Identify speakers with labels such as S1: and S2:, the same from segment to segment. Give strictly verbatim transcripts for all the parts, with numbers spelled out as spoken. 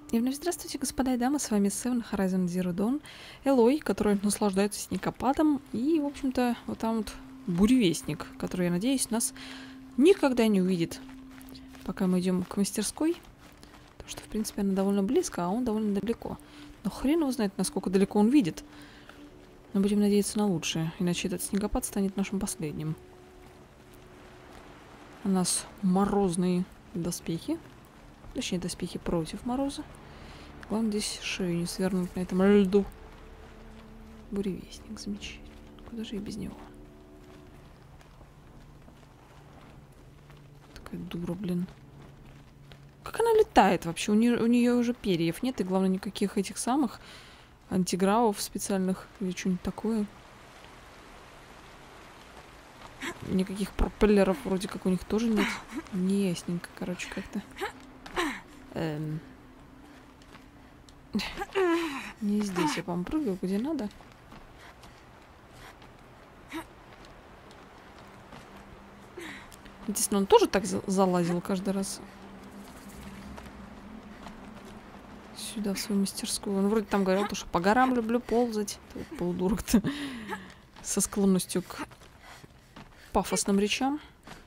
S1: И вновь здравствуйте, господа и дамы, с вами Seven Horizon Zero Dawn, Элой, который наслаждается снегопадом, и, в общем-то, вот там вот буревестник, который, я надеюсь, нас никогда не увидит, пока мы идем к мастерской, потому что, в принципе, она довольно близко, а он довольно далеко. Но хрен его знает, насколько далеко он видит. Но будем надеяться на лучшее, иначе этот снегопад станет нашим последним. У нас морозные доспехи, точнее, доспехи против мороза. Главное здесь шею не свернуть на этом льду. Буревестник, замечательно. Куда же и без него? Такая дура, блин. Как она летает вообще? У нее, у нее уже перьев нет, и главное, никаких этих самых антигравов специальных или что-нибудь такое. Никаких пропеллеров вроде как у них тоже нет. Неясненько, короче, как-то. Эм... Не здесь я, по-моему, прыгаю, где надо. Естественно, он тоже так за залазил каждый раз. Сюда, в свою мастерскую. Он вроде там говорил, что по горам люблю ползать. Полудурок-то. Со склонностью к пафосным речам.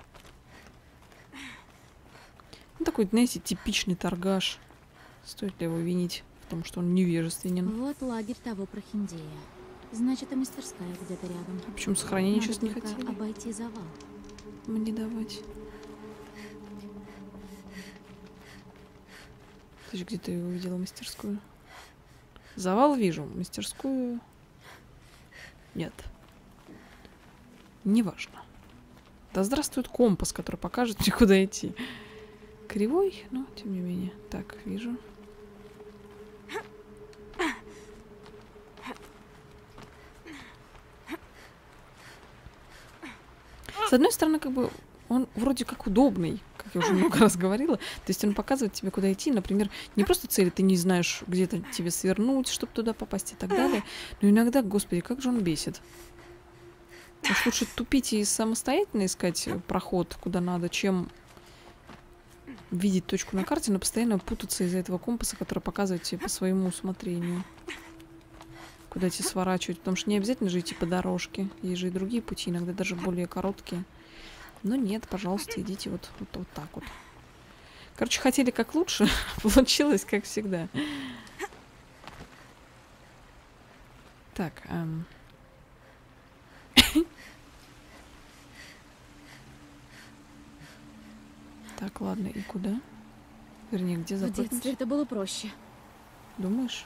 S1: Ну, такой, знаете, типичный торгаш. Стоит ли его винить? Потому что он невежественен.
S2: Вот лагерь того прохиндея. Значит, и мастерская где-то рядом.
S1: Почему сохранение сейчас не
S2: только
S1: хотели?
S2: Обойти завал.
S1: Мне давать. Ты же где-то его увидела, мастерскую? Завал вижу, мастерскую... Нет. Неважно. Да здравствует компас, который покажет мне, куда идти. Кривой, но тем не менее. Так, вижу. С одной стороны, как бы, он вроде как удобный, как я уже много раз говорила. То есть он показывает тебе, куда идти. Например, не просто цели, ты не знаешь, где-то тебе свернуть, чтобы туда попасть и так далее. Но иногда, господи, как же он бесит. Уж лучше тупить и самостоятельно искать проход, куда надо, чем видеть точку на карте, но постоянно путаться из-за этого компаса, который показывает тебе по своему усмотрению. Куда тебе сворачивать, потому что не обязательно же идти по дорожке. Есть же и другие пути, иногда даже более короткие. Но нет, пожалуйста, идите вот, вот, вот так вот. Короче, хотели как лучше, получилось как всегда. Так, эм... так, ладно, и куда? Вернее, где запрыгнуть?
S2: В детстве это было проще.
S1: Думаешь?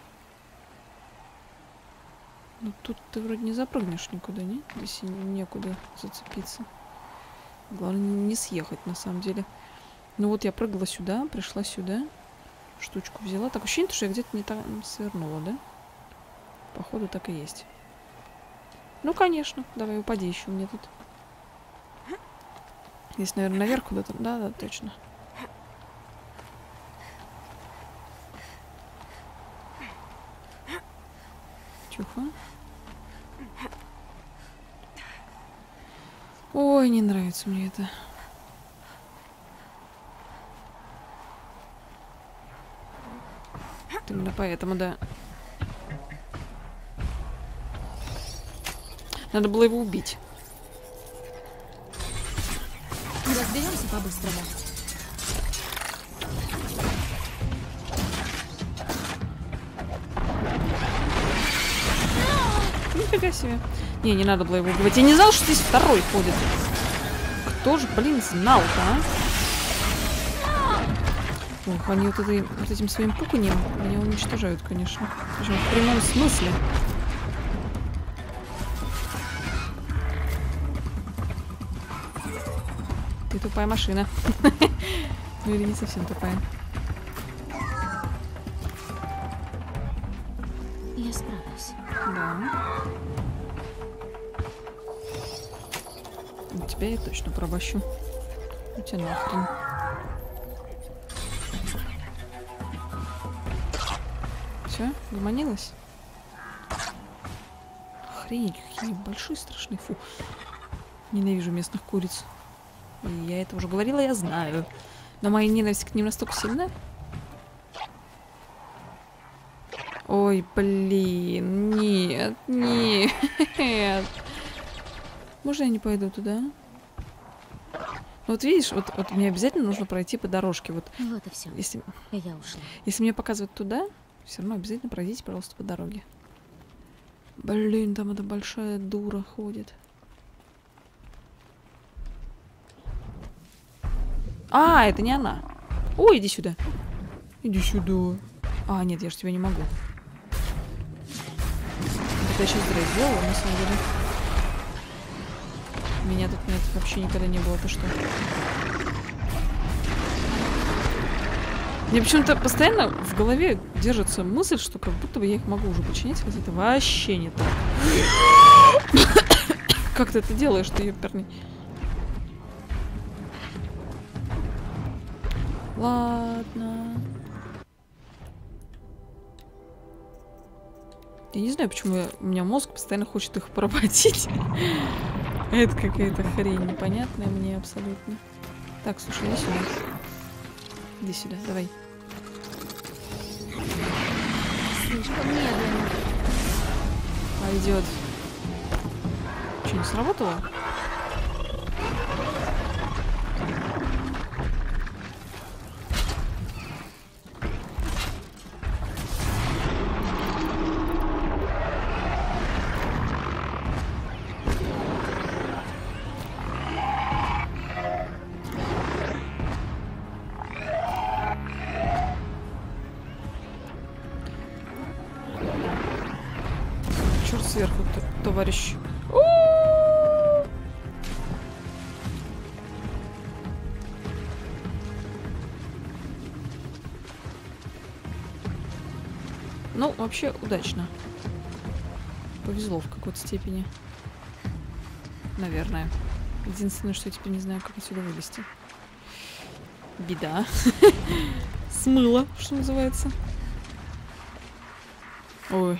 S1: Ну тут ты вроде не запрыгнешь никуда, не? Здесь некуда зацепиться. Главное не съехать, на самом деле. Ну вот я прыгала сюда, пришла сюда. Штучку взяла. Так ощущение, что я где-то не там свернула, да? Походу так и есть. Ну, конечно. Давай, упади еще мне тут. Здесь, наверное, наверх куда-то. Да, да, точно. Чуха. Ой, не нравится мне это. Именно поэтому, да. Надо было его убить.
S2: Разберемся по-быстрому.
S1: Нифига себе. Не, не надо было его убивать. Я не знал, что здесь второй ходит. Кто же, блин, знал-то, а? Ох, они вот, этой, вот этим своим пуканьем меня уничтожают, конечно. Причем в прямом смысле. Ты тупая машина. Ну или не совсем тупая.
S2: Я справлюсь.
S1: Да. Тебя я точно пробощу. У тебя нахрен. Все, гомонилась? Охренеть, какие большие страшные. Фу. Ненавижу местных куриц. И я это уже говорила, я знаю. Но моя ненависть к ним настолько сильна, Ой, блин, нет, нет. Можно я не пойду туда? Вот видишь, вот, вот мне обязательно нужно пройти по дорожке. Вот,
S2: Вот и все.
S1: если,
S2: Я ушла.
S1: если мне показывают туда, все равно обязательно пройдите, пожалуйста, по дороге. Блин, там эта большая дура ходит. А, это не она. Ой, иди сюда. Иди сюда. А, нет, я же тебя не могу. Это я сейчас зря сделала, на самом деле. Меня тут нет, вообще никогда не было. Ты что? Мне почему-то постоянно в голове держится мысль, что как будто бы я их могу уже починить, хотя это вообще не так. Как ты это делаешь, ты ёперный? Ладно. Я не знаю, почему я, у меня мозг постоянно хочет их поработить. Это какая-то хрень непонятная мне абсолютно. Так, слушай, иди сюда. Иди сюда, давай.
S2: Слишком медленно.
S1: Пойдет. Что, не сработало? Черт сверху, товарищ. Ну, вообще, удачно. Повезло в какой-то степени. Наверное. Единственное, что я теперь не знаю, как отсюда вылезти. Беда. Смыло, что называется. Ой.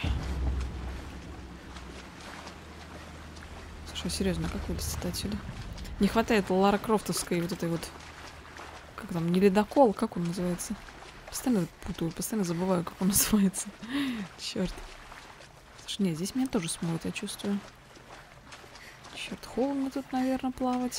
S1: Слушай, серьезно, как вылезти отсюда? Не хватает Лара Крофтовской вот этой вот... Как там, не ледокол, как он называется? Постоянно путаю, постоянно забываю, как он называется. Черт. Слушай, нет, здесь меня тоже смоет, я чувствую. Черт, холодно тут, наверное, плавать.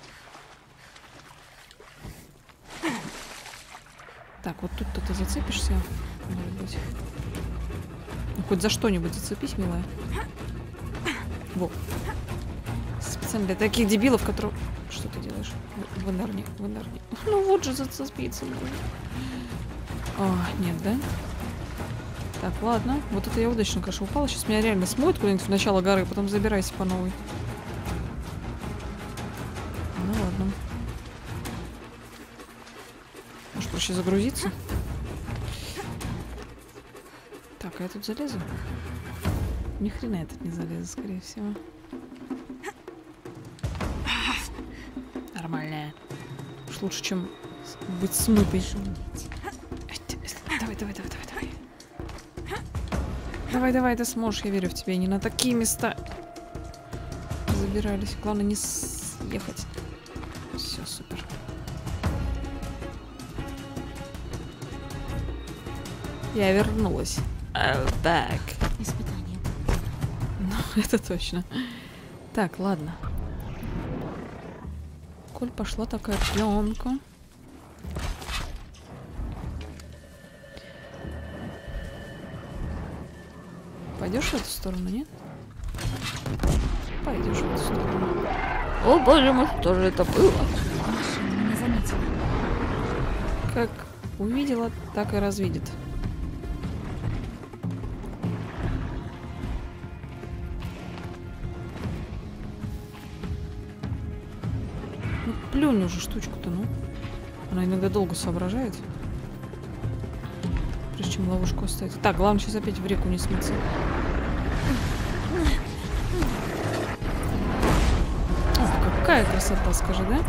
S1: Так, вот тут-то ты зацепишься, может быть. Ну, хоть за что-нибудь зацепись, милая. Во. Специально для таких дебилов, которые... Что ты делаешь? Вынырни, вынырни. Ну вот же зацепиться можно. О, нет, да? Так, ладно. Вот это я удачно, конечно, упала. Сейчас меня реально смоет куда-нибудь в начало горы, потом забирайся по новой. Ну ладно. Может, проще загрузиться? Так, а я тут залезу? Ни хрена я тут не залезу, скорее всего. Нормальная. Уж лучше, чем быть смытой. Давай, давай, давай, давай, давай. Давай, давай, ты сможешь, я верю в тебя. И не на такие места забирались. Главное не съехать. Все, супер. Я вернулась. I'm back.
S2: Испытание.
S1: Ну, это точно. Так, ладно. Коль пошла такая пленка. Пойдешь в эту сторону, нет? Пойдешь в эту сторону. О, боже мой, что же это было?
S2: Машина не заметила.
S1: Как увидела, так и развидит. Ну, плюнь уже штучку-то, ну. Она иногда долго соображает. Прежде чем ловушку оставить. Так, главное сейчас опять в реку не смыться. О, какая красота, скажи, да?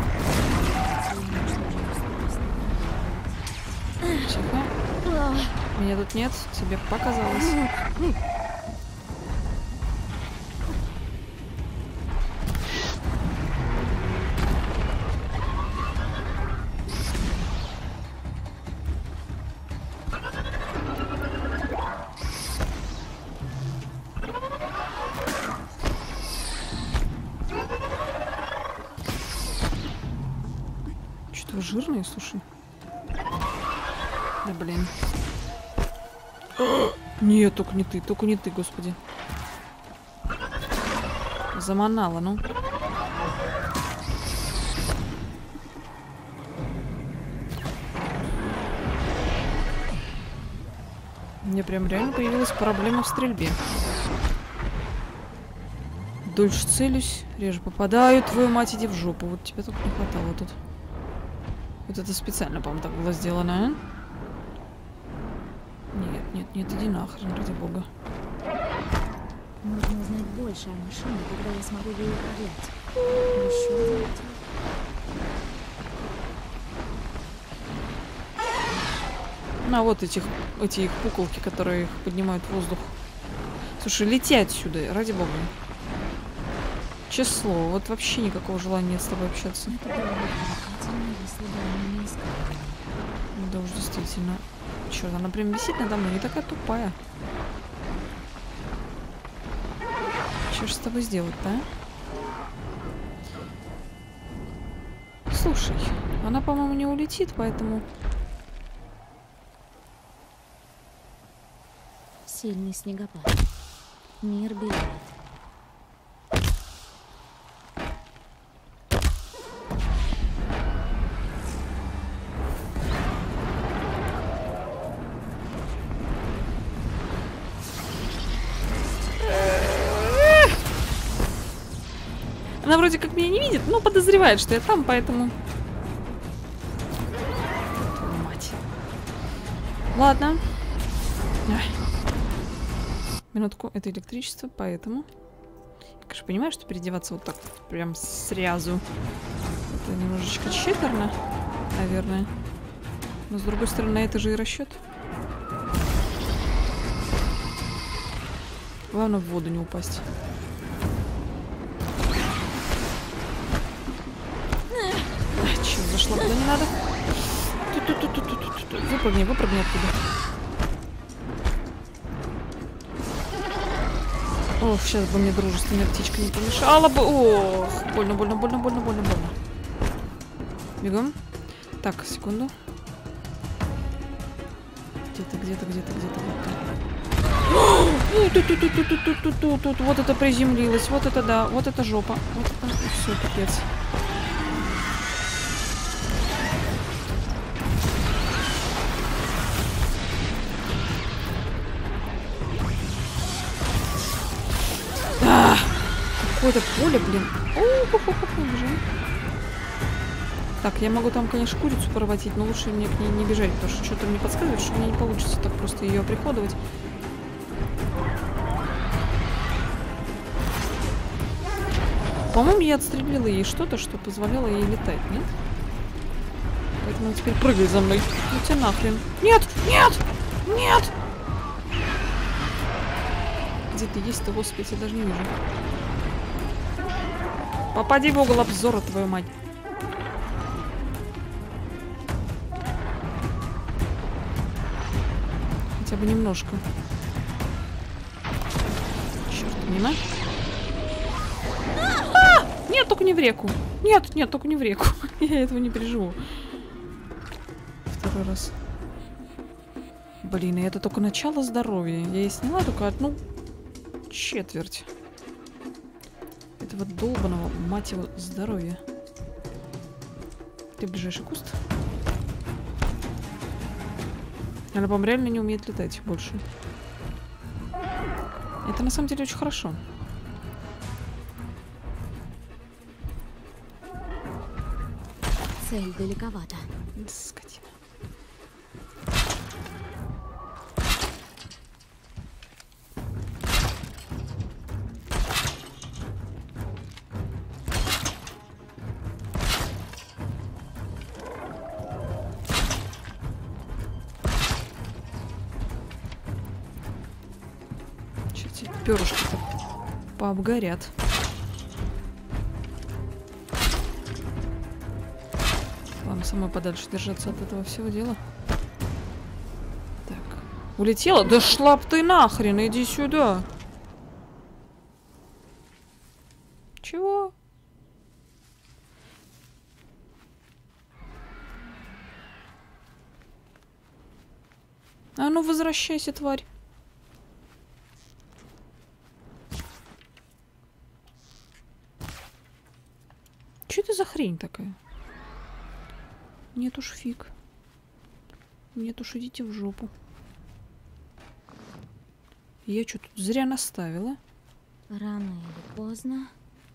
S1: Тихо. Меня тут нет, тебе показалось. жирные, слушай. Да блин. Нет, только не ты, только не ты, господи. Заманала, ну. Мне прям реально появилась проблема в стрельбе. Дольше целюсь, реже попадаю. Твою мать, иди в жопу. Вот тебе только не хватало тут. Вот это специально, по-моему, так было сделано, а? Нет, нет, нет, иди нахрен, ради бога.
S2: Нужно узнать больше о машине, когда я смогу ее управлять. Еще делать.
S1: На вот этих, эти их пуколки, которые их поднимают в воздух. Слушай, лети отсюда, ради бога. Честное слово, вот вообще никакого желания нет с тобой общаться.
S2: Это было бы привлекательно, если бы они не искали.
S1: Да уж действительно. Черт, она прям висит надо мной, не такая тупая. Что ж с тобой сделать-то, а? Слушай, она, по-моему, не улетит, поэтому...
S2: Сильный снегопад. Мир белеет.
S1: Она вроде как меня не видит, но подозревает, что я там, поэтому... Мать. Ладно. Ай. Минутку, это электричество, поэтому... Я, конечно, понимаю, что переодеваться вот так прям сразу. Это немножечко читерно, наверное. Но, с другой стороны, это же и расчет. Главное, в воду не упасть. Чего зашла, куда не надо? Тут-тут-тут-тут-тут-тут. Выпрыгни, выпрыгни оттуда. Ох, сейчас бы мне дружественная птичка не помешала бы. Ох, больно, больно, больно, больно, больно, больно. Бегом. Так, секунду. Где-то, где-то, где-то, где-то, где-то. Тут, вот это приземлилось, вот это да, вот это жопа, вот это все, пипец. Какое-то поле, блин. Бежим. Так, я могу там, конечно, курицу проводить, но лучше мне к ней не бежать, потому что что-то мне подсказывает, что мне не получится так просто ее оприходовать. По-моему, я отстрелила ей что-то, что позволяло ей летать, нет? Поэтому она теперь прыгай за мной. Ну тебя нахрен. Нет! Нет! Нет! Где ты есть-то, господи, я даже не вижу. Попади в угол обзора, твою мать. Хотя бы немножко. Черт, мимо. А! Нет, только не в реку. Нет, нет, только не в реку. Я этого не переживу. Второй раз. Блин, и это только начало здоровья. Я ей сняла только одну четверть этого долбаного, мать его, здоровья. Ты ближайший куст? Она, по-моему, реально не умеет летать больше. Это на самом деле очень хорошо.
S2: Цель далековато.
S1: Скотина. Перышки-то пообгорят. Ладно, самой подальше держаться от этого всего дела. Так. Улетела? Да шла б ты нахрен, иди сюда. Чего? А ну возвращайся, тварь. Что это за хрень такая? Нет уж, фиг. Нет уж, идите в жопу. Я что, тут зря наставила?
S2: Рано или поздно.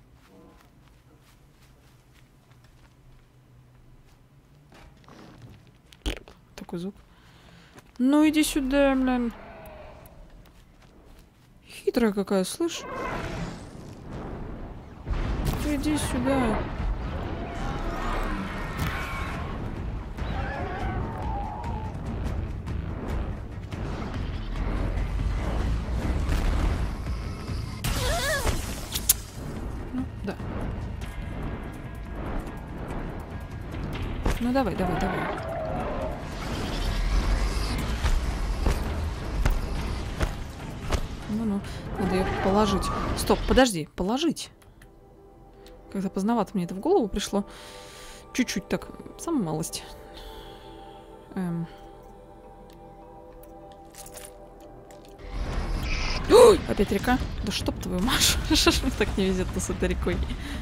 S1: Такой звук. Ну иди сюда, блин. Хитрая какая, слышь? Иди сюда. Ну, да. Ну давай, давай, давай. Ну-ну, надо ее положить. Стоп, подожди, положить. Когда поздновато мне это в голову пришло. Чуть-чуть так, самая малость. Эм. Ой, опять река. Да чтоб твою Машу. Мне так не везет-то с этой рекой.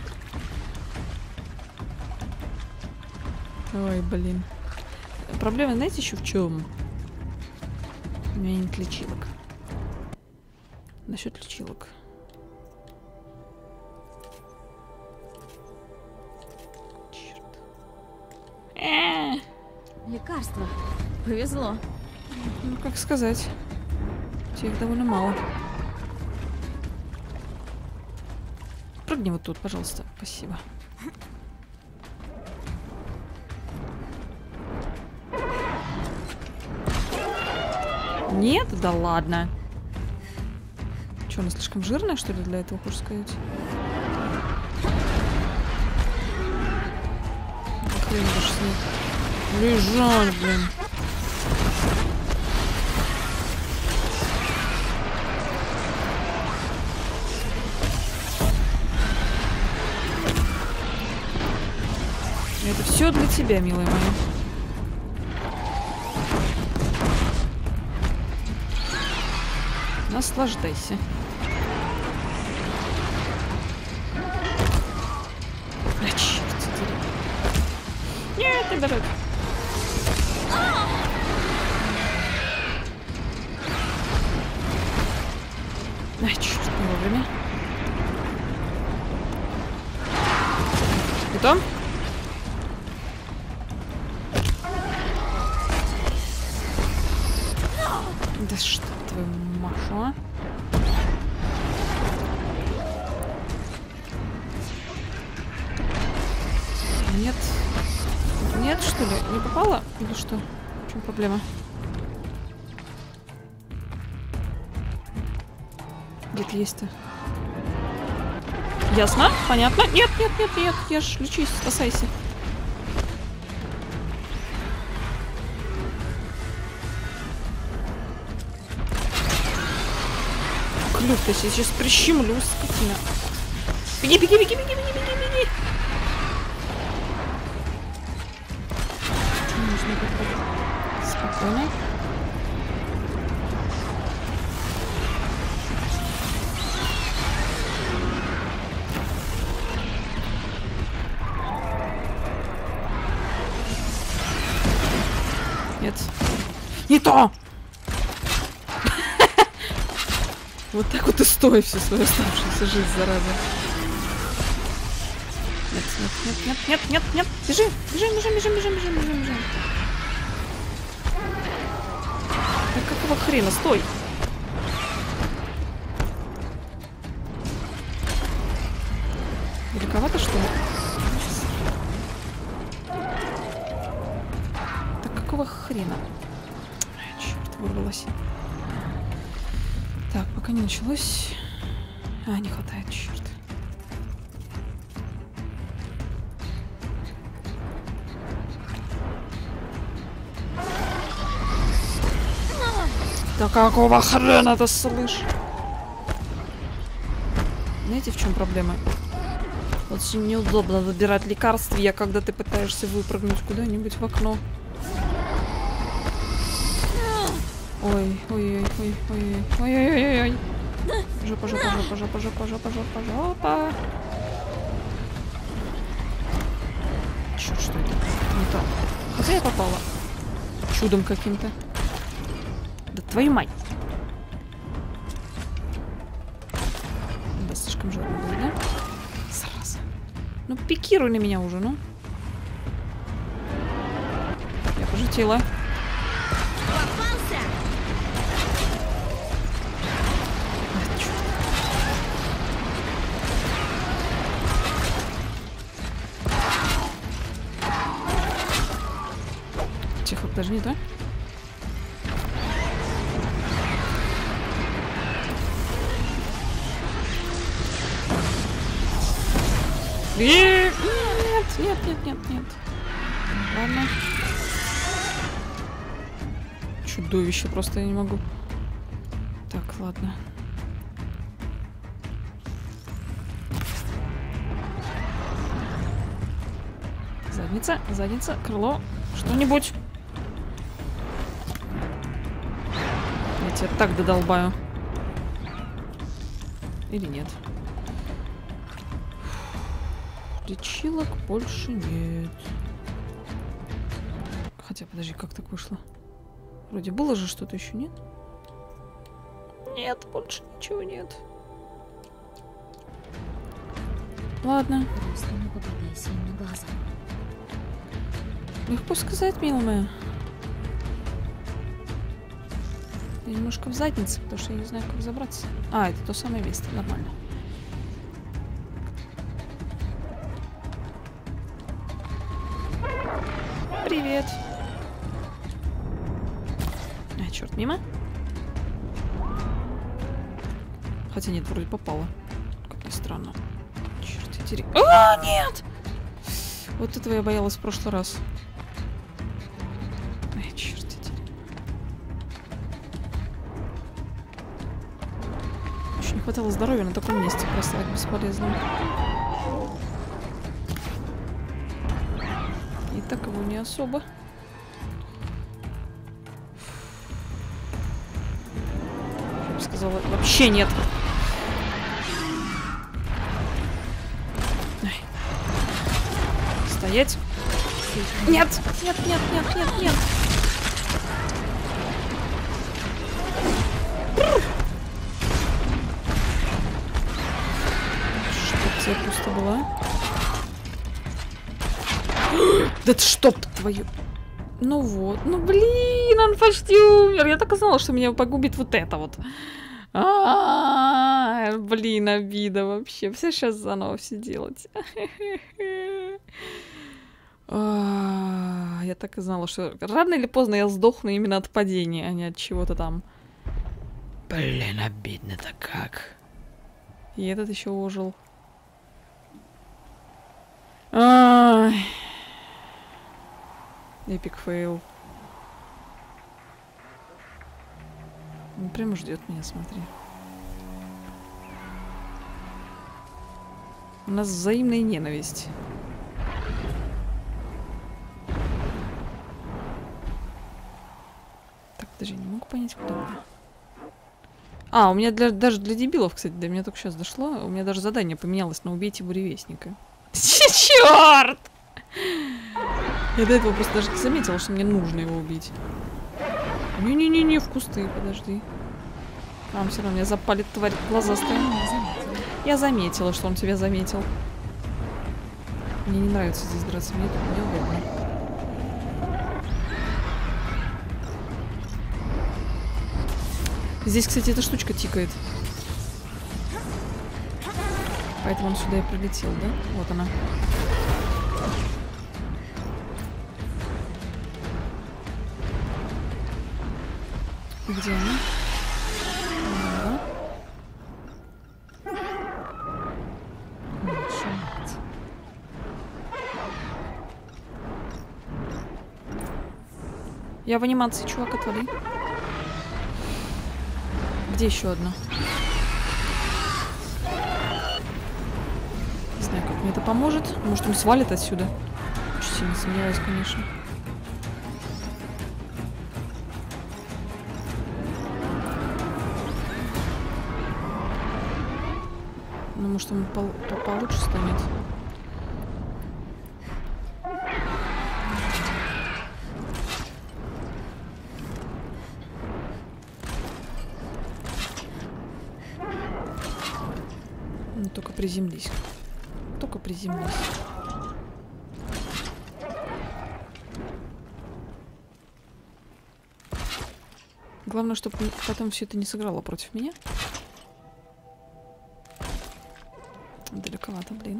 S1: Ой, блин. Проблема, знаете, еще в чем? У меня нет лечилок. Насчет лечилок. Черт.
S2: Лекарство. Повезло.
S1: Ну, как сказать. Их довольно мало. Прыгни вот тут, пожалуйста. Спасибо. Нет? Да ладно. Что, она слишком жирная, что ли, для этого, хочешь сказать? Хрен даже с ней. Лежать, блин. Это все для тебя, милая моя. Наслаждайся. А, черт, нет, ты давай. Ай, черт, не вовремя. Готов? Да что твою Машу, а? Нет. Нет, что ли? Не попала? Или что? В чем проблема? Где ты есть-то? Ясно? Понятно? Нет, нет, нет, нет. Я ж лечусь, спасайся. Клюв-то сейчас прищемлю, скотина. Беги, беги, беги, беги, беги, беги, беги. Нужно как-то спокойно. Нет. Не то! Вот так вот и стой всю свою оставшуюся жизнь, зараза. Нет, нет, нет, нет, нет, нет, нет. Бежи, бежим, бежим, бежим, бежим, бежим, бежим, бежим. Да какого хрена? Стой! Далековато, что ли? Да какого хрена? Ай, черт, вырвалась. Так, пока не началось. А, не хватает, черт. Да какого хрена ты слышишь? Знаете, в чем проблема? Очень неудобно выбирать лекарства, когда ты пытаешься выпрыгнуть куда-нибудь в окно. Ой, ой, ой, ой, ой, ой, ой, ой, ой. Жопа, жопа, жопа, жопа, жопа, жопа, жопа, жопа. Черт, что это? Это не то. Хотя я попала. Чудом каким-то. Да твою мать. Да, слишком жарко было, да? Зараза. Ну, пикируй на меня уже, ну. Я пожутила. Тихо, подожди, да? Нет, нет, нет, нет, нет. Ладно. Чудовище, просто я не могу. Так, ладно. Задница, задница, крыло, что-нибудь. Я тебя так додолбаю. Или нет? Лечилок больше нет. Хотя, подожди, как так вышло? Вроде было же что-то еще, нет? Нет, больше ничего нет. Ладно.
S2: Просто не попадайся им на глаза.
S1: Легко сказать, милая моя. Я немножко в заднице, потому что я не знаю, как забраться. А, это то самое место, нормально. Привет. А, черт, мимо? Хотя нет, вроде попала. Как ни странно. Черт, интересно. А, нет! Вот этого я боялась в прошлый раз. Ай, черт, интересно. Еще не хватало здоровья на таком месте просто бесполезно. И так его не особо. Я бы сказала, вообще нет. Ай. Стоять. Нет! Нет, нет, нет, нет, нет. Чтоб тебе пусто было. Да чтоб твою... Ну вот. Ну блин, он почти умер. Я так и знала, что меня погубит вот это вот. А-а-а, блин, обида вообще. Все сейчас заново все делать. Я так и знала, что рано или поздно я сдохну именно от падения, а не от чего-то там. Блин, обидно-то как. И этот еще ожил. Ай. Эпик фейл. Он прямо ждет меня, смотри. У нас взаимная ненависть. Так, даже не могу понять, куда мне. А, у меня для, даже для дебилов, кстати, до меня только сейчас дошло. У меня даже задание поменялось на убейте буревестника. Черт! Я до этого просто даже не заметила, что мне нужно его убить. Не-не-не-не, в кусты, подожди. Там все равно меня запалит тварь глазастая. Я заметила, что он тебя заметил. Мне не нравится здесь драться, мне тут неудобно. Здесь, кстати, эта штучка тикает. Поэтому он сюда и прилетел, да? Вот она. Где она? Ага. Я в анимации, чувак, отвали. Где еще одна? Не знаю, как мне это поможет. Может, он свалит отсюда. Очень сильно сомневаюсь, конечно. может, он пол по получше станет. Ну, только приземлись. Только приземлись. Главное, чтобы потом все это не сыграло против меня. Далековато, блин.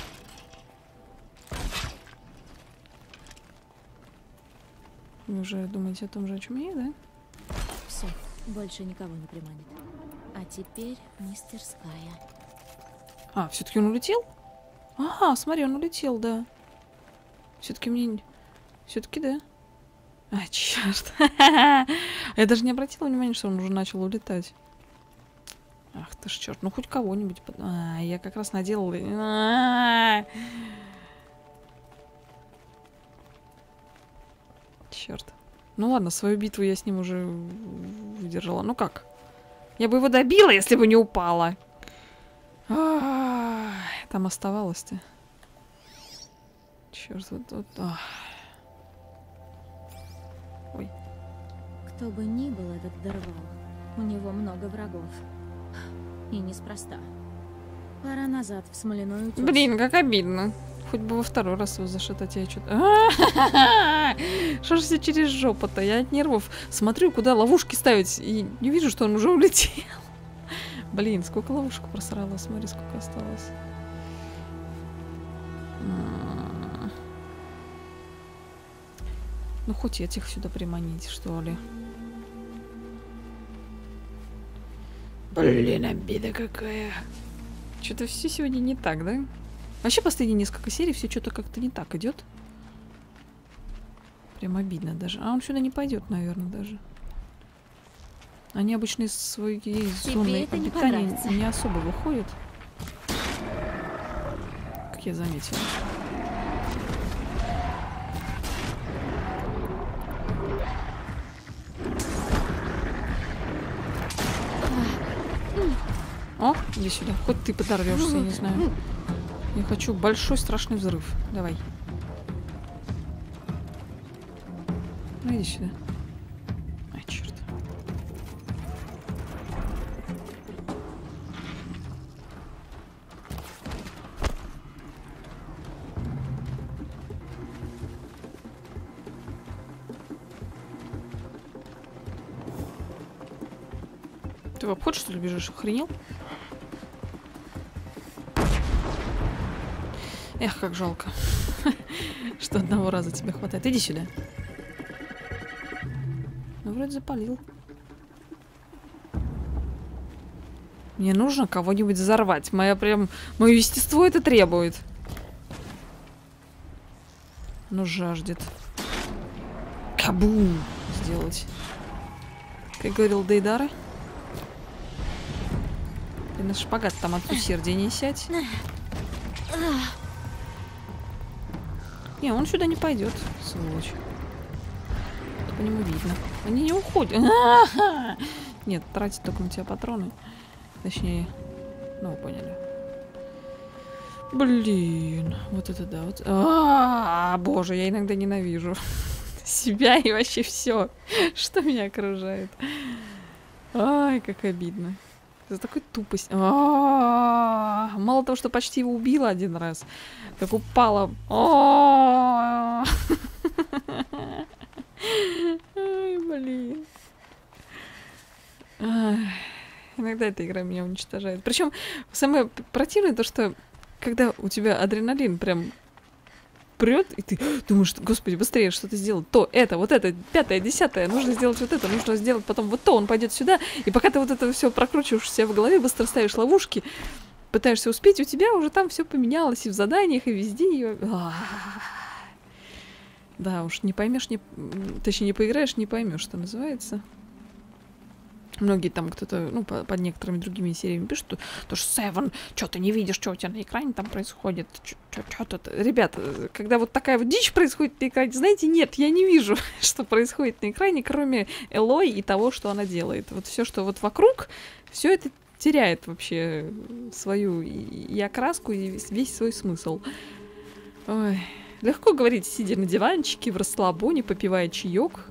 S1: Вы уже думаете о том же, о чем я, да?
S2: Все, больше никого не приманит. А теперь мастерская.
S1: А, все-таки он улетел? Ага, смотри, он улетел, да. Все-таки мне... Все-таки да. А, черт. Я даже не обратила внимания, что он уже начал улетать. Ах ты ж черт, ну хоть кого-нибудь. Под... А, я как раз наделала. Черт. Ну ладно, свою битву я с ним уже выдержала. Ну как? Я бы его добила, если бы не упала. А-а-а, там оставалось-то. Черт, вот, вот. Ах. Ой.
S2: Кто бы ни был этот Дервал, у него много врагов. И неспроста. Пора назад в смоляной утёс.
S1: Блин, как обидно. Хоть бы во второй раз его зашатать, я что-то... Что ж все через жопу-то? Я от нервов смотрю, куда ловушки ставить, и не вижу, что он уже улетел. Блин, сколько ловушек просрала, смотри, сколько осталось. Ну, хоть этих сюда приманить, что ли. Блин, обида какая. Что-то все сегодня не так, да? Вообще последние несколько серий все что-то как-то не так идет. Прям обидно даже. А он сюда не пойдет, наверное, даже. Они обычно из своей зоны обитания не, не особо выходят. Как я заметила. О, иди сюда. Хоть ты подорвешься, я не знаю. Я хочу большой страшный взрыв. Давай. Ну иди сюда. Ай, черт. Ты в обход, что ли, бежишь? Охренел? Эх, как жалко, что одного раза тебе хватает. Иди сюда. Ну, вроде запалил. Мне нужно кого-нибудь взорвать. Моя прям... Мое естество это требует. Ну, жаждет. Кабум! Сделать. Как говорил Дейдара. Ты на шпагат там от усердия не сядь. Не, он сюда не пойдет, сволочь. По нему видно. Они не уходят. А-а-а! Нет, тратить только на тебя патроны. Точнее, ну, вы поняли. Блин, вот это да. Вот. А-а-а, боже, я иногда ненавижу себя и вообще все, что меня окружает. Ай, как обидно. За такой тупость. А-а-а! Мало того, что почти его убила один раз, как упала. Ай, блин. Иногда эта игра меня уничтожает. Причем самое противное то, что когда у тебя адреналин прям прет, и ты думаешь, господи, быстрее что-то сделать. То, это, вот это, пятое, десятое, нужно сделать вот это, нужно сделать потом вот то, он пойдет сюда. И пока ты вот это все прокручиваешь у себя в голове, быстро ставишь ловушки, пытаешься успеть, у тебя уже там все поменялось и в заданиях, и везде. И... Да, уж не поймешь, не... точнее, не поиграешь, не поймешь, что называется. Многие там кто-то, ну, по, под некоторыми другими сериями пишут, что, то, что Севен, что ты не видишь, что у тебя на экране там происходит, что-то... Ребят, когда вот такая вот дичь происходит на экране, знаете, нет, я не вижу, что происходит на экране, кроме Элой и того, что она делает. Вот все, что вот вокруг, все это теряет вообще свою и, и окраску, и весь, весь свой смысл. Ой. Легко говорить, сидя на диванчике, в расслабоне, попивая чаек.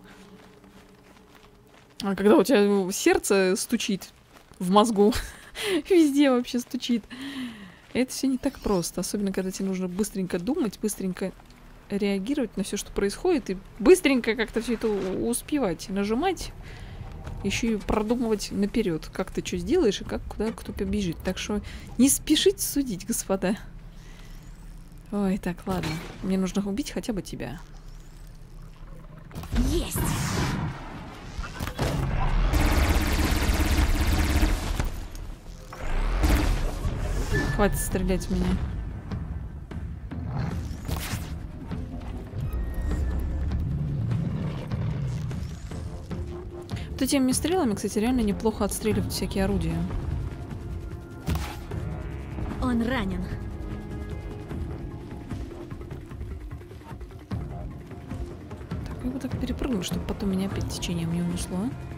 S1: А когда у тебя сердце стучит в мозгу, везде вообще стучит, это все не так просто. Особенно, когда тебе нужно быстренько думать, быстренько реагировать на все, что происходит, и быстренько как-то все это успевать, нажимать, еще и продумывать наперед, как ты что сделаешь и как куда кто побежит. Так что не спешите судить, господа. Ой, так, ладно. Мне нужно убить хотя бы тебя.
S2: Есть!
S1: Хватит стрелять в меня. Вот этими стрелами, кстати, реально неплохо отстреливать всякие орудия.
S2: Он ранен.
S1: Так, я вот так перепрыгну, чтобы потом меня опять течением не унесло.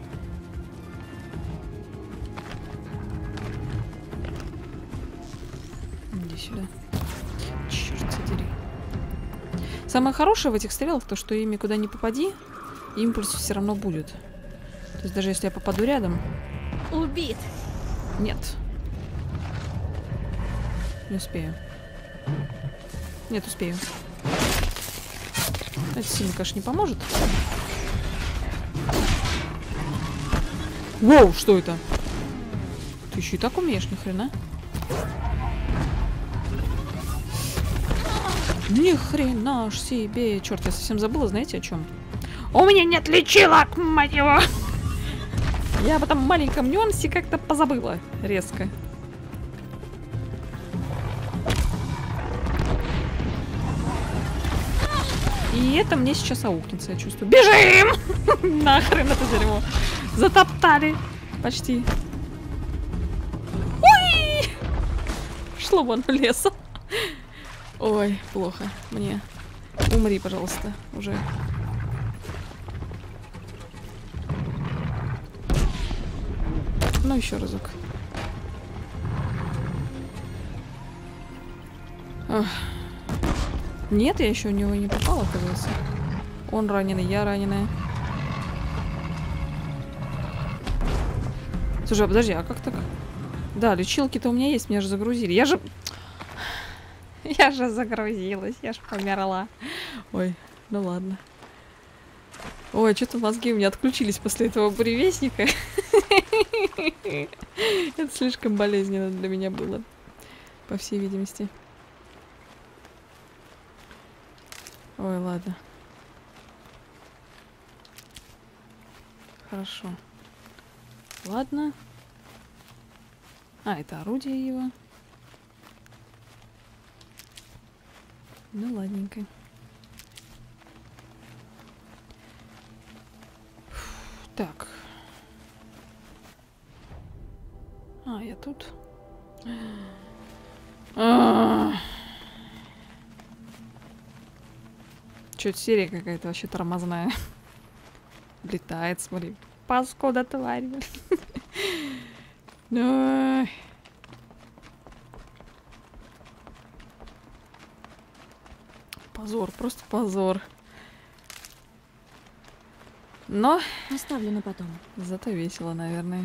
S1: Иди сюда. Черт задери. Самое хорошее в этих стрелах то, что ими куда ни попади, импульс все равно будет. То есть даже если я попаду рядом...
S2: Убит!
S1: Нет. Не успею. Нет, успею. Это сильно, конечно, не поможет. Воу, что это? Ты еще и так умеешь, ни хрена. Ни хрена ж себе. Черт, я совсем забыла, знаете, о чем? У меня нет лечилок, мать его! Я об этом маленьком нюансе как-то позабыла резко. И это мне сейчас аукнется, я чувствую. Бежим! Нахрен это дерьмо. Затоптали. Почти. Ой! Шло вон в лес. Ой, плохо мне. Умри, пожалуйста, уже. Ну, еще разок. Ох. Нет, я еще в него не попала, оказывается. Он раненый, я раненая. Слушай, а подожди, а как так? Да, лечилки-то у меня есть, меня же загрузили. Я же... Я же загрузилась, я же померла. Ой, ну ладно. Ой, что-то мозги у меня отключились после этого буревестника. Это слишком болезненно для меня было, по всей видимости. Ой, ладно. Хорошо. Ладно. А, это орудие его. Ну, ладненько. Фу, так. А, я тут. А-а-а. Чё-то серия какая-то вообще тормозная. Летает, смотри. Паскуда, тварь. Ой. Позор, просто позор. Но...
S2: Оставлю на потом.
S1: Зато весело, наверное.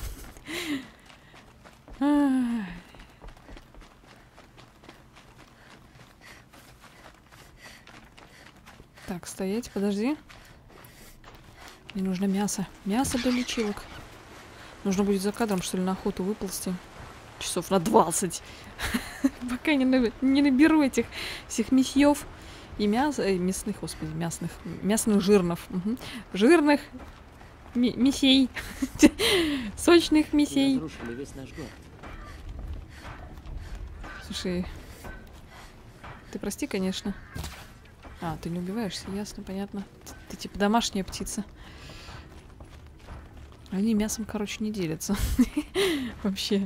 S1: Так, стоять, подожди. Мне нужно мясо. Мясо для лечилок. Нужно будет за кадром, что ли, на охоту выползти. Часов на двадцать. Пока не, на... не наберу этих всех мясьев. И мяса... Э, мясных, господи, мясных. Мясных жирнов. Угу. Жирных ми мясей. Сочных мясей.
S3: Разрушили весь наш город.
S1: Слушай, ты прости, конечно. А, ты не убиваешься, ясно, понятно. Ты, ты типа домашняя птица. Они мясом, короче, не делятся. Вообще.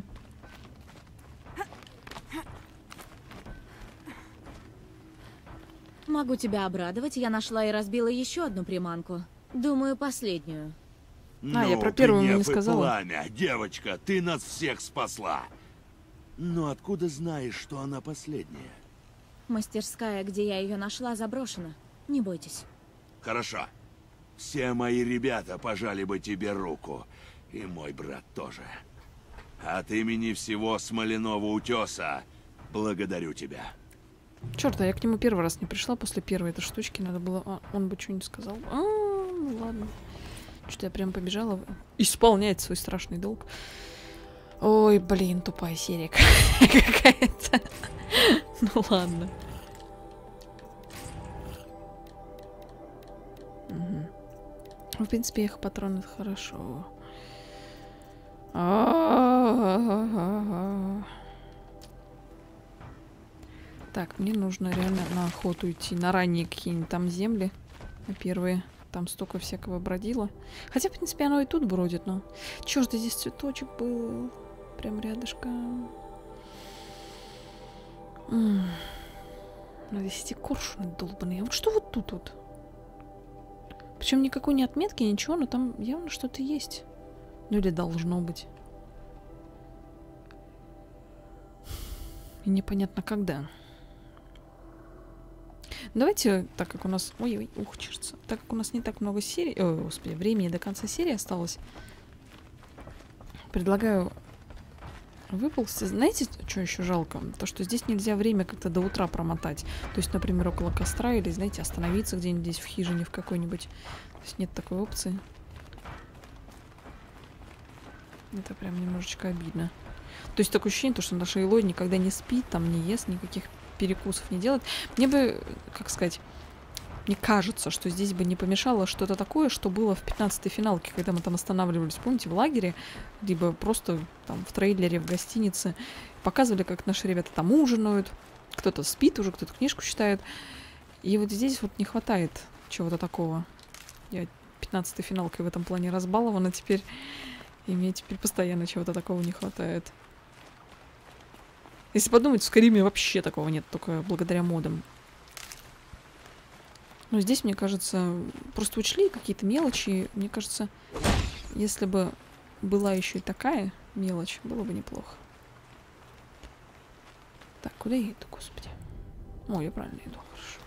S2: Могу тебя обрадовать, я нашла и разбила еще одну приманку. Думаю, последнюю.
S1: А, я про первую ему не сказала.
S3: Пламя, девочка, ты нас всех спасла. Но откуда знаешь, что она последняя?
S2: Мастерская, где я ее нашла, заброшена. Не бойтесь.
S3: Хорошо. Все мои ребята пожали бы тебе руку. И мой брат тоже. От имени всего Смоляного утеса благодарю тебя.
S1: Черт, а я к нему первый раз не пришла после первой этой штучки. Надо было... А, он бы что-нибудь сказал. А, ну ладно. Что-то я прям побежала исполнять свой страшный долг. Ой, блин, тупая серия какая-то. Ну ладно. Угу. В принципе, их патроны хорошо. Так, мне нужно реально на охоту идти. На ранние какие-нибудь там земли. На первые. Там столько всякого бродило. Хотя, в принципе, оно и тут бродит, но... Чёрт, здесь цветочек был. Прям рядышком. М-м. Ну, здесь эти коршуны долбаные. А вот что вот тут вот? Причем никакой не отметки, ничего, но там явно что-то есть. Ну или должно быть. И непонятно когда. Давайте, так как у нас... Ой-ой, ух, чешется. Так как у нас не так много серий... Ой, господи, времени до конца серии осталось. Предлагаю выползти. Знаете, что еще жалко? То, что здесь нельзя время как-то до утра промотать. То есть, например, около костра или, знаете, остановиться где-нибудь здесь в хижине в какой-нибудь. То есть нет такой опции. Это прям немножечко обидно. То есть такое ощущение, что наша Элой никогда не спит, там не ест, никаких перекусов не делает. Мне бы, как сказать, мне кажется, что здесь бы не помешало что-то такое, что было в пятнадцатой финалке, когда мы там останавливались, помните, в лагере, либо просто там в трейлере, в гостинице. Показывали, как наши ребята там ужинают, кто-то спит уже, кто-то книжку читает. И вот здесь вот не хватает чего-то такого. Я пятнадцатой финалкой в этом плане разбалована теперь. И мне теперь постоянно чего-то такого не хватает. Если подумать, в Скайриме вообще такого нет, только благодаря модам. Но здесь, мне кажется, просто учли какие-то мелочи. Мне кажется, если бы была еще и такая мелочь, было бы неплохо. Так, куда я иду, господи? О, я правильно иду, хорошо.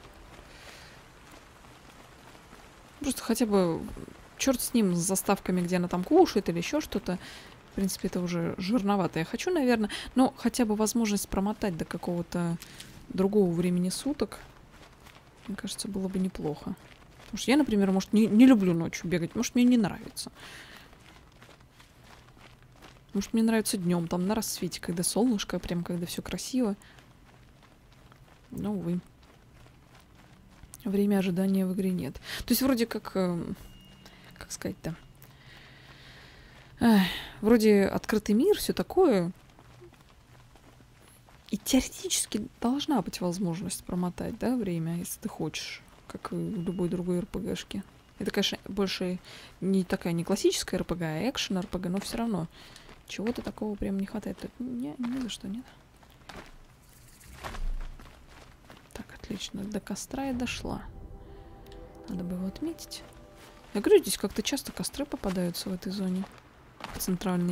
S1: Просто хотя бы черт с ним, с заставками, где она там кушает или еще что-то. В принципе, это уже жирновато. Я хочу, наверное, но хотя бы возможность промотать до какого-то другого времени суток. Мне кажется, было бы неплохо. Потому что я, например, может, не, не люблю ночью бегать. Может, мне не нравится. Может, мне нравится днем, там на рассвете, когда солнышко, прям когда все красиво. Но, увы. Время ожидания в игре нет. То есть, вроде как... Э, как сказать-то? Эх, вроде открытый мир, все такое. И теоретически должна быть возможность промотать, да, время, если ты хочешь, как и в любой другой РПГшке. Это, конечно, больше не такая не классическая РПГ, а экшен РПГ, но все равно чего-то такого прям не хватает. Не, ни за что нет. Так, отлично. До костра я дошла. Надо бы его отметить. Я говорю, здесь как-то часто костры попадаются в этой зоне. Центральной.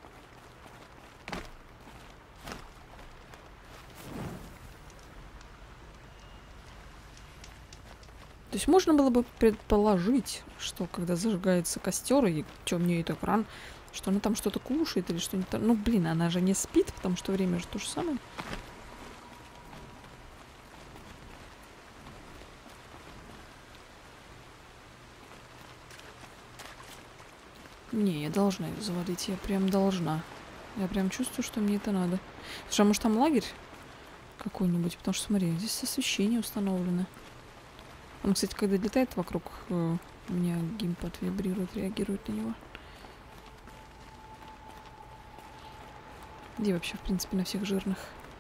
S1: То есть можно было бы предположить, что когда зажигается костер и темнеет экран, что она там что-то кушает или что-нибудь там. Ну, блин, она же не спит, потому что время же то же самое. Не, я должна ее завалить, я прям должна. Я прям чувствую, что мне это надо. Слушай, а может там лагерь какой-нибудь? Потому что, смотри, здесь освещение установлено. Он, кстати, когда летает вокруг, э, у меня геймпад вибрирует, реагирует на него. Где вообще, в принципе, на всех жирных?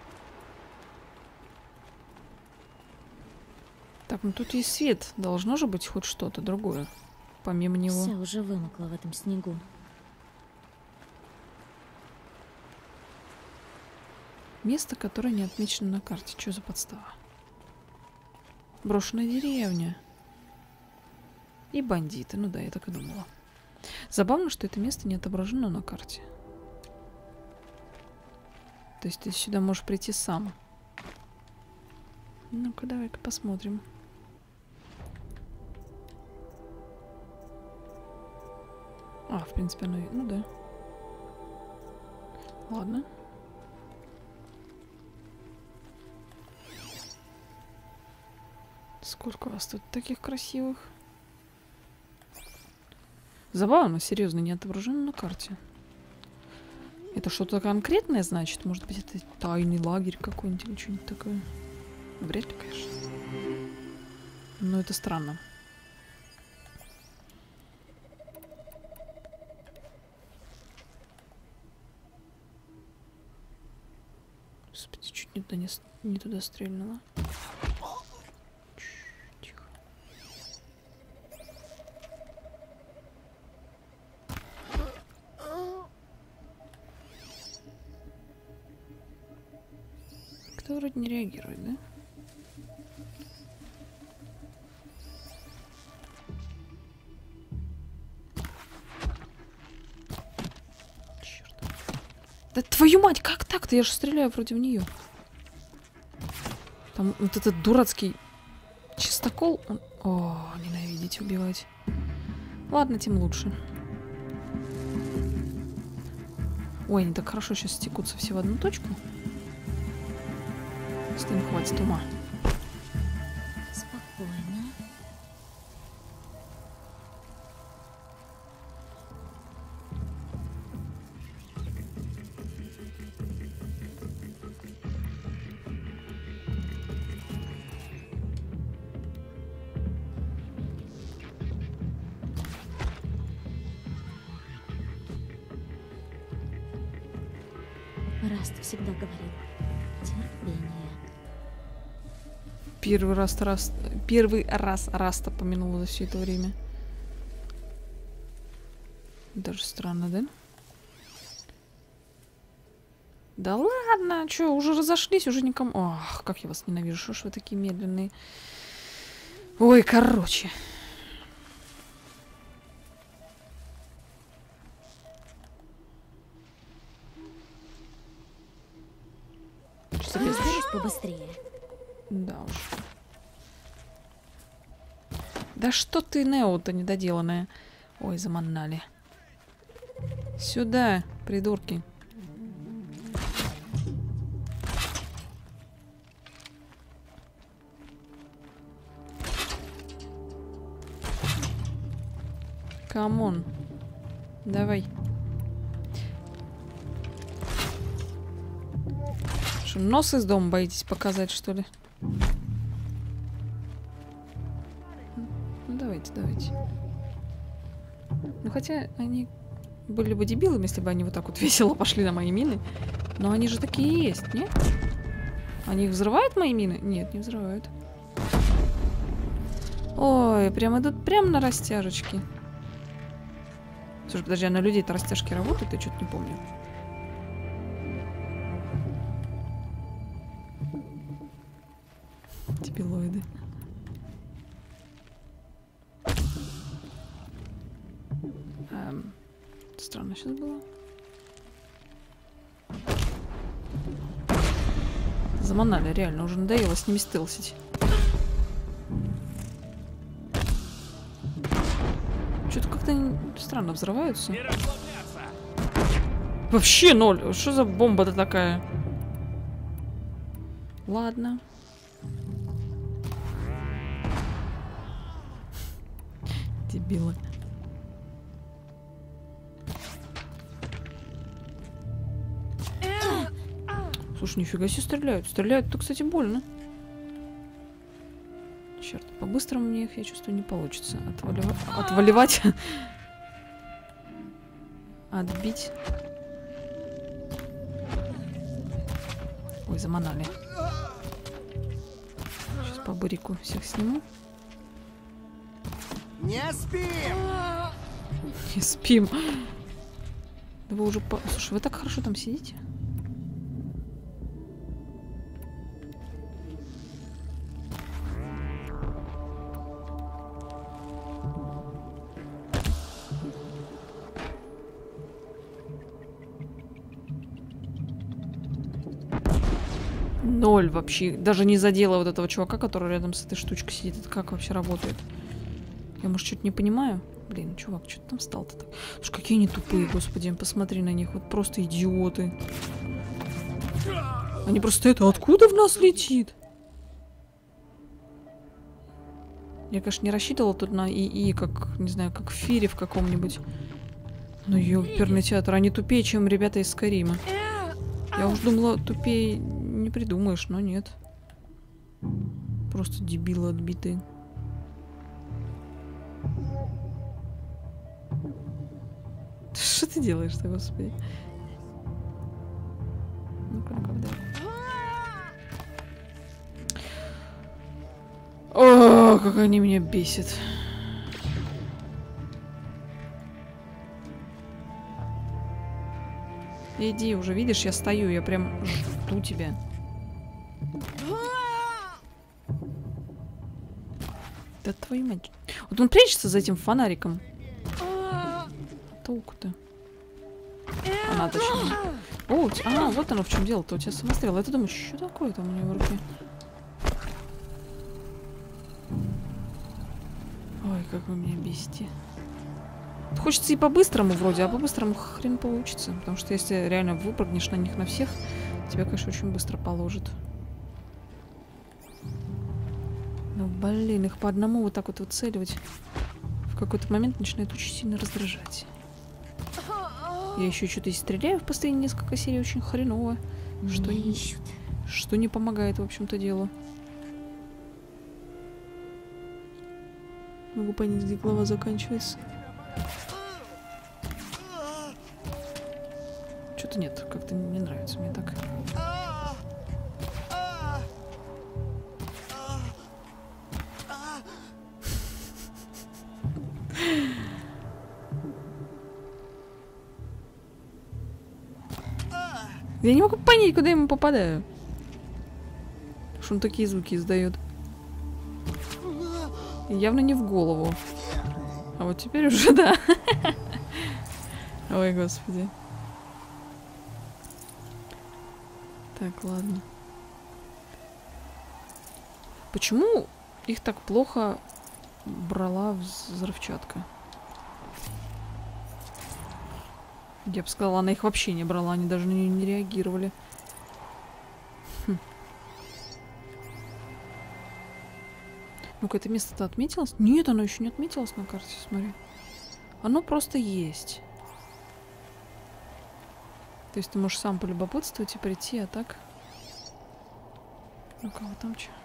S1: Так, ну тут есть свет. Должно же быть хоть что-то другое, помимо него.
S2: Все уже вымокло в этом снегу.
S1: Место, которое не отмечено на карте. Что за подстава? Брошенная деревня. И бандиты. Ну да, я так и думала. Забавно, что это место не отображено на карте. То есть ты сюда можешь прийти сам. Ну-ка, давай-ка посмотрим. А, в принципе, оно... Ну да. Ладно. Сколько у вас тут таких красивых? Забавно, серьезно, не отображено на карте. Это что-то конкретное, значит? Может быть, это тайный лагерь какой-нибудь или что-нибудь такое? Вряд ли, конечно. Но это странно. Господи, чуть не туда, не, не туда стрельнула. Тихо. Кто вроде не реагирует, да? Черт. Да твою мать, как так-то? Я же стреляю вроде в нее. Там вот этот дурацкий чистокол. Он... О, ненавидеть убивать. Ладно, тем лучше. Ой, они так хорошо сейчас стекутся все в одну точку. Если им хватит ума.
S2: Спокойно. Раст всегда говорил: терпение.
S1: Первый раз раз первый раз Раста помянула за все это время. Даже странно, да? Да ладно, что, уже разошлись, уже никому... Ах, как я вас ненавижу, что ж вы такие медленные. Ой, короче.
S2: Разберусь побыстрее.
S1: Да уж. Да что ты, Нео-то недоделанная. Ой, заманали. Сюда, придурки. Камон. Давай. Что, нос из дома боитесь показать, что ли? Ну, давайте, давайте. Ну, хотя они были бы дебилами, если бы они вот так вот весело пошли на мои мины. Но они же такие есть, нет? Они их взрывают, мои мины? Нет, не взрывают. Ой, прям идут прям на растяжечки. Слушай, подожди, а на людей-то растяжки работают? Я что-то не помню. Дебилоиды. Эм, странно сейчас было. Заманали, реально, уже надоело с ними стелсить. Что-то как-то они странно взрываются. Вообще ноль. Что за бомба-то такая? Ладно. Дебилы. Слушай, нифига себе стреляют. Стреляют-то, кстати, больно. Черт, по-быстрому мне их, я чувствую, не получится. Отвалива... Отваливать. Отбить. Ой, заманали. Сейчас по бырику всех сниму.
S4: Не спим!
S1: Не спим. Да вы уже... По... Слушай, вы так хорошо там сидите? Ноль вообще. Даже не задела вот этого чувака, который рядом с этой штучкой сидит. Это как вообще работает? Я, может, что-то не понимаю? Блин, чувак, что ты там стал-то так? Слушай, какие они тупые, господи, посмотри на них. Вот просто идиоты. Они просто это... Откуда в нас летит? Я, конечно, не рассчитывала тут на ИИ, как, не знаю, как в Фире в каком-нибудь. Ну, ёперный театр. Они тупее, чем ребята из Скайрима. Я уж думала, тупее не придумаешь, но нет. Просто дебилы отбитые. Что ты делаешь-то, господи? Ну-ка, ну-ка, да. О, как они меня бесят. Иди уже, видишь, я стою, я прям жду тебя. Да твою мать. Вот он прячется за этим фонариком. Толку-то. Она точнее. О, у тебя... А, вот оно в чем дело-то. У тебя самострел. Я думаю, что такое там у него в руке? Ой, как вы меня бесите. Хочется и по-быстрому вроде, а по-быстрому хрен получится. Потому что если реально выпрыгнешь на них на всех, тебя, конечно, очень быстро положит. Ну, блин, их по одному вот так вот выцеливать в какой-то момент начинает очень сильно раздражать. Я еще что-то и стреляю в последние несколько серий очень хреново. Что не, что не помогает, в общем-то, делу. Могу понять, где глава заканчивается. Что-то нет, как-то не нравится мне так. Я не могу понять, куда я ему попадаю. Что он такие звуки издает. Явно не в голову. А вот теперь уже да. Ой, господи. Так, ладно. Почему их так плохо брала взрывчатка? Я бы сказала, она их вообще не брала, они даже на нее не реагировали. Хм. Ну-ка, это место-то отметилось? Нет, оно еще не отметилось на карте, смотри. Оно просто есть. То есть ты можешь сам полюбопытствовать и прийти, а так... Ну-ка, вот там что?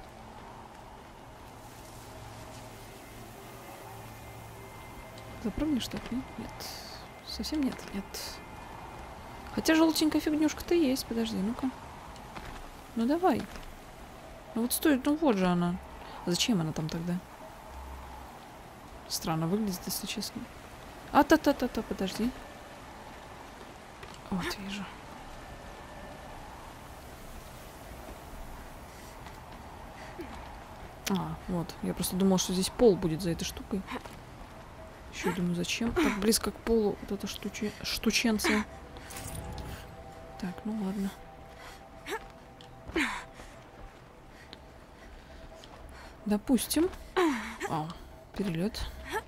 S1: Запрыгнешь что-то? Нет. Совсем нет, нет. Хотя желтенькая фигнюшка-то есть. Подожди, ну-ка. Ну давай. Ну вот стоит, ну вот же она. А зачем она там тогда? Странно выглядит, если честно. А-та-та-та-та, подожди. Вот, вижу. А, вот. Я просто думала, что здесь пол будет за этой штукой. Еще думаю, зачем так близко к полу вот эта штуче... штученция. Так, ну ладно. Допустим. О, перелет.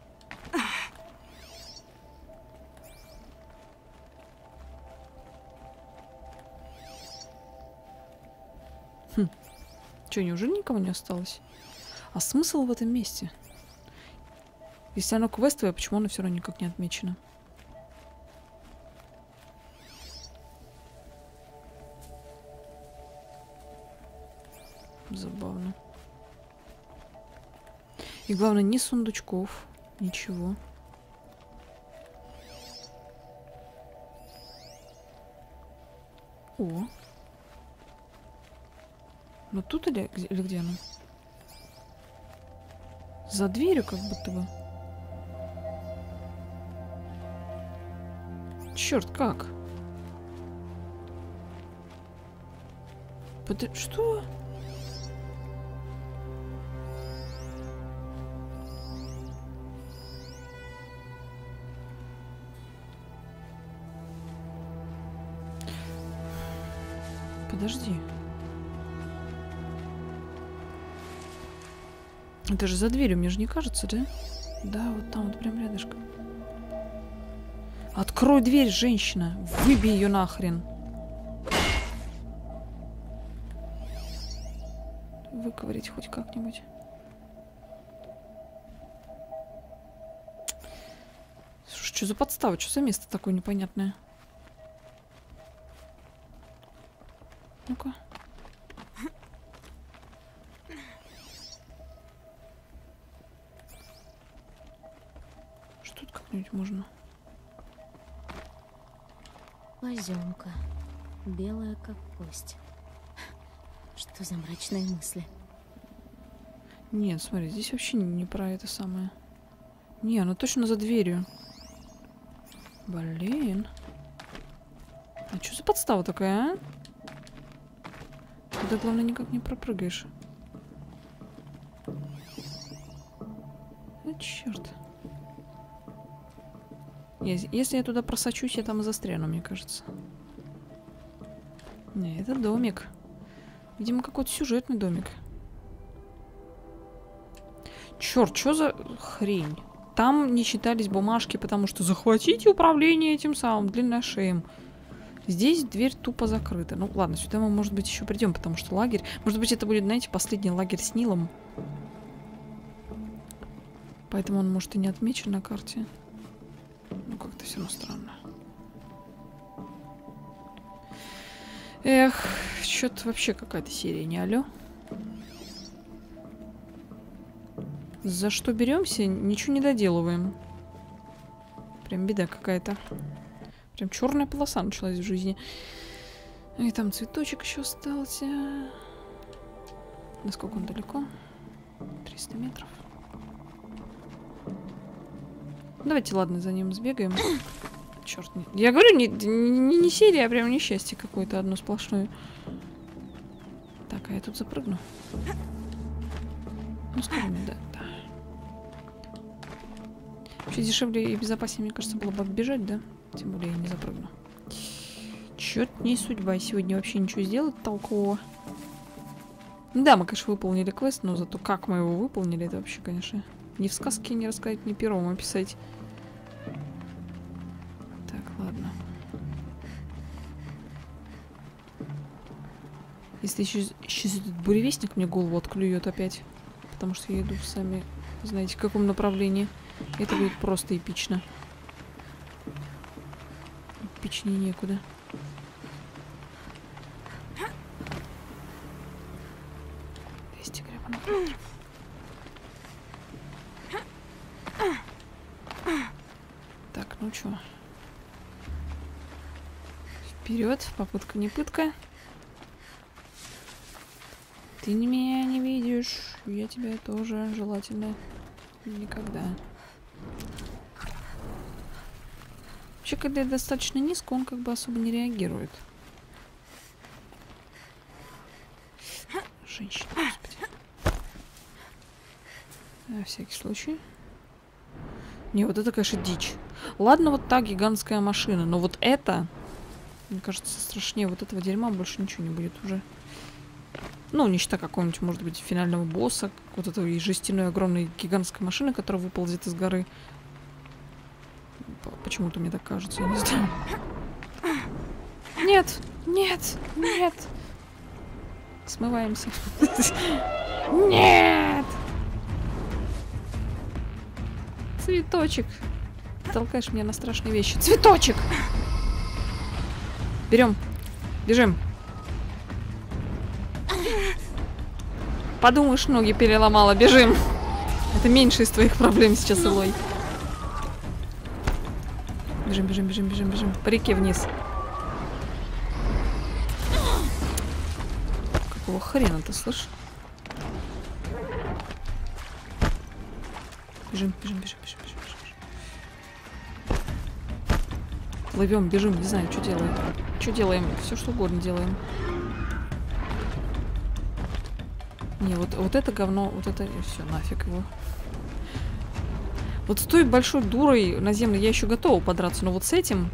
S1: Хм. Че, неужели никого не осталось? А смысл в этом месте? Если оно квестовое, почему оно все равно никак не отмечено? Забавно. И главное, ни сундучков, ничего. О. Ну тут или, или где оно? За дверью как будто бы. Черт, как? Под... Что? Подожди. Это же за дверью, мне же не кажется, да? Да, вот там вот прям рядышком. Открой дверь, женщина! Выбей ее нахрен! Выковырить хоть как-нибудь. Слушай, что за подстава? Что за место такое непонятное? Ну-ка. Что тут как-нибудь можно?
S2: Поземка. Белая, как кость. Что за мрачные мысли?
S1: Нет, смотри, здесь вообще не про это самое. Не, она точно за дверью. Блин. А что за подстава такая, а? Туда, главное, никак не пропрыгаешь. А, черт. Если я туда просочусь, я там и застряну, мне кажется. Не, это домик. Видимо, какой-то сюжетный домик. Черт, что за хрень? Там не считались бумажки, потому что захватите управление этим самым длинношеем. Здесь дверь тупо закрыта. Ну ладно, сюда мы, может быть, еще придем, потому что лагерь... Может быть, это будет, знаете, последний лагерь с Нилом. Поэтому он, может, и не отмечен на карте. Ну, как-то все равно странно. Эх, что-то вообще какая-то серия, не алё? За что беремся, ничего не доделываем. Прям беда какая-то. Прям черная полоса началась в жизни. И там цветочек еще остался. Насколько он далеко? триста метров. Давайте, ладно, за ним сбегаем. Черт, не... Я говорю, не, не, не серия, а прям несчастье какое-то одно сплошное. Так, а я тут запрыгну. Ну, скажи мне, да, да. Вообще дешевле и безопаснее, мне кажется, было бы оббежать, да? Тем более я не запрыгну. Чё-то не судьба сегодня вообще ничего сделать толкового. Да, мы, конечно, выполнили квест, но зато как мы его выполнили, это вообще, конечно, ни в сказке не рассказать, ни пером описать. Так, ладно. Если еще сейчас этот буревестник мне голову отклюет опять, потому что я иду в сами, знаете, в каком направлении, это будет просто эпично. Эпичнее некуда. двести граммов. Так, ну чё? Вперед, попытка не пытка. Ты меня не видишь, я тебя тоже желательно никогда. Вообще, когда я достаточно низко, он как бы особо не реагирует. Женщина, господи. На всякий случай. Не, вот это, конечно, дичь. Ладно, вот та гигантская машина, но вот это, мне кажется, страшнее вот этого дерьма больше ничего не будет уже. Ну, не считая какого-нибудь, может быть, финального босса, вот этой жестяной огромной гигантской машины, которая выползет из горы. Почему-то мне так кажется, я не знаю. Нет, нет, нет. Смываемся. Нет! Цветочек. Ты толкаешь меня на страшные вещи. Цветочек! Берем. Бежим. Подумаешь, ноги переломала. Бежим. Это меньше из твоих проблем сейчас, Элой. Бежим, бежим, бежим, бежим, бежим. По реке вниз. Какого хрена ты слышишь? Бежим, бежим, бежим, бежим, бежим, бежим. Плывем, бежим, не знаю, что делаем. Что делаем? Все что угодно делаем. Не, вот, вот это говно, вот это... Все, нафиг его. Вот с той большой дурой на землю я еще готова подраться, но вот с этим...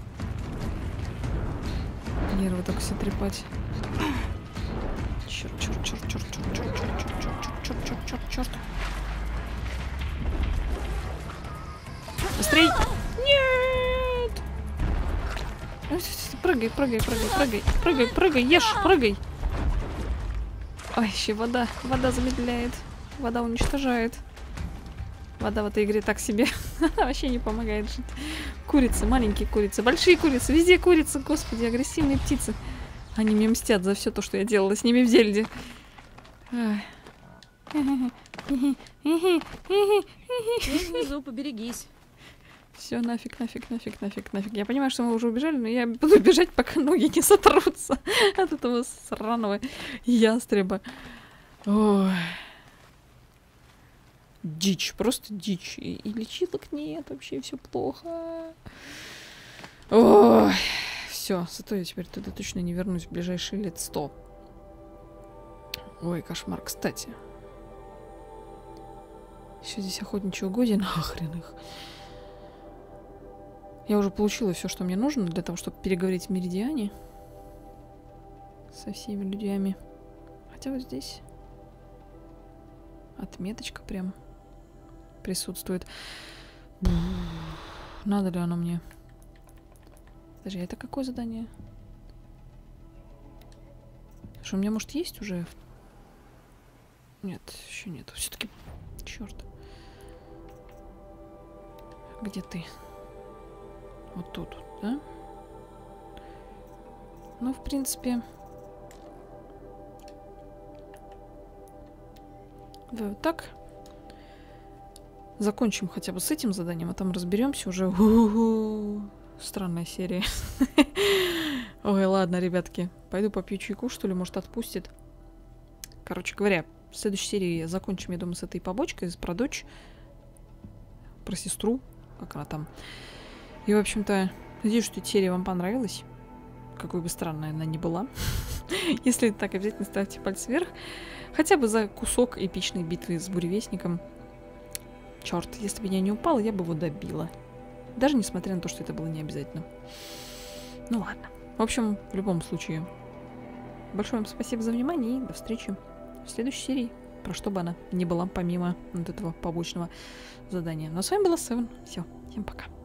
S1: Нервы так все трепать. Черт, черт, черт, черт, черт, черт, черт, черт, черт, черт, черт, черт, черт. быстрей. Нет! Прыгай, прыгай, прыгай, прыгай, прыгай, прыгай, ешь, прыгай. Ой, еще вода, вода замедляет, вода уничтожает. Вода в этой игре так себе. Вообще не помогает жить. Курицы, маленькие курицы, большие курицы, везде курицы, господи, агрессивные птицы. Они мне мстят за все то, что я делала с ними в Зельде.
S2: Внизу, поберегись.
S1: Все, нафиг, нафиг, нафиг, нафиг, нафиг. Я понимаю, что мы уже убежали, но я буду бежать, пока ноги не сотрутся от этого сраного ястреба. Ой. Дичь, просто дичь. И, и лечилок нет, вообще все плохо. Ой. Все, зато я теперь туда точно не вернусь в ближайшие лет сто. Ой, кошмар. Кстати. Еще здесь охотничий угодья, нахрен их. Я уже получила все, что мне нужно для того, чтобы переговорить в Меридиане. Со всеми людьми. Хотя вот здесь отметочка прям присутствует. Надо ли оно мне? Подожди, это какое задание? Что у меня, может, есть уже? Нет, еще нет. Все-таки, черт. Где ты? Вот тут, да? Ну, в принципе... Давай вот так. Закончим хотя бы с этим заданием, а там разберемся уже. У-у-у. Странная серия. Ой, ладно, ребятки. Пойду попью чайку, что ли, может, отпустит. Короче говоря, в следующей серии закончим, я думаю, с этой побочкой, про дочь, про сестру, как она там. И, в общем-то, надеюсь, что эта серия вам понравилась. Какой бы странной она ни была. Если так, обязательно ставьте палец вверх. Хотя бы за кусок эпичной битвы с буревестником. Черт, если бы я не упала, я бы его добила. Даже несмотря на то, что это было не обязательно. Ну ладно. В общем, в любом случае, большое вам спасибо за внимание и до встречи в следующей серии. Про что бы она ни была, помимо вот этого побочного задания. Ну а с вами была Севен. Все, всем пока.